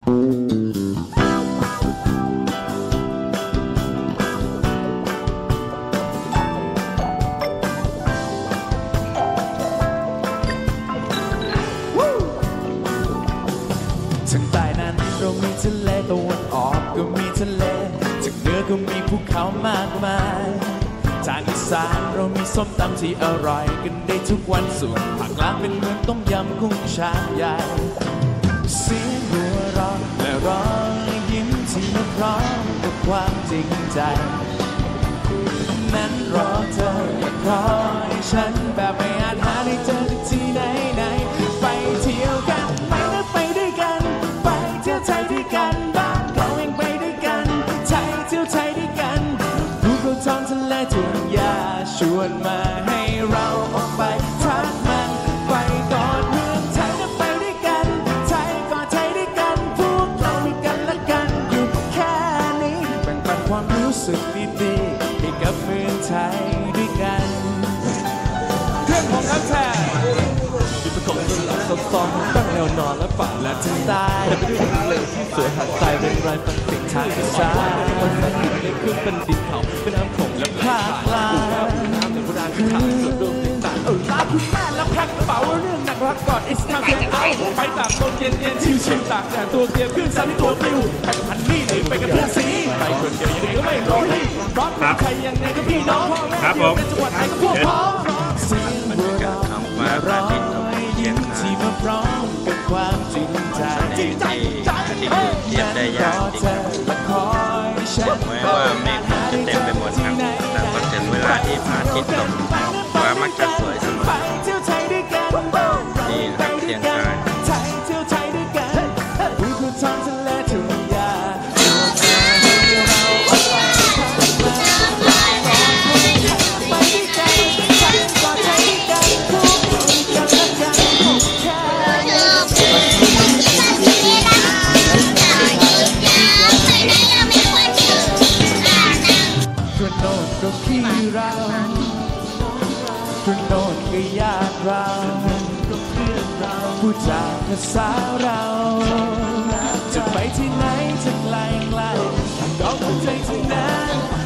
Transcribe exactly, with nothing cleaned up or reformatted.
ทางใต้นั้นเรามีทะเลตะวันออกก็มีทะเลทางเหนือก็มีภูเขามากมายทางอีสานเรามีส้มตำที่อร่อยกันได้ทุกวันส่วนภาคกลางเป็นเมืองต้มยำกุ้งชามใหญ่เสียงหัวเราะและรอยยิ้มที่มาพร้อมกับความจริงใจนั้นรอเธอและคอยฉันแบบไม่อาจหาได้เจอที่ไหนไหนไปเที่ยวกันไปนะไปด้วยกันไปเที่ยวไทยด้วยกันบ้านเราเองไปด้วยกันไทยเที่ยวไทยด้วยกันภูเขาท้องทะเลทุ่งหญ้าชวนมาให้เราออกไปทักมันไปก่อนเมืองไทยนะไปด้วยกันไทยก่อนไทยด้วยกันพวกเรามีกันและกันอยู่แค่นี้แบ่งปันความรู้สึกดีๆให้กับเมืองไทยด้วยกันเรื่องของน้ำแท้มีประกอบด้วยหลักซับซ้อนตั้งแนวนอนและฝั่งและทางใต้แต่ไปด้วยทะเลที่สวยหาดทรายเป็นรอยฟังเสียงทางช้าคนแสนดินในเครื่องเป็นดินเขาเป็นน้ำโขงและภาคกลางน้ำในโบราณคือส่วนรวมต่างๆเออลาคุณแม่แล้วแพ็คกระเป๋าเรื่องหนักรักก่อน it's time to out ไปตากลมเย็นๆชิวๆตากแดดตัวเตรียมขึ้นซันตัวปลิวไปกับพันนี่หรือไปกับเพื่อนซีไปคนเดียวยังไงก็ไม่ร้อนร้อนใครยังไงก็พี่น้องครับผมจังหวัดไหนก็พวกพ้องเสียงบัวเรามาร้องยิ้มที่มาพร้อมกับความจริงใจจริงใจที่เทียบได้ยากจริงแม้ว่าเมฆจะเต็มไปหมดครับแต่พอถึงเวลาที่พระอาทิตย์ตกฟ้ามักจะสวยเสมอนี่นะครับเชียงรายคนโน้นก็ญาติเราก็เพื่อนเราผู้จากภาษาเราจะไปที่ไหนจะไกลไกลก็เข้าใจที่นั้น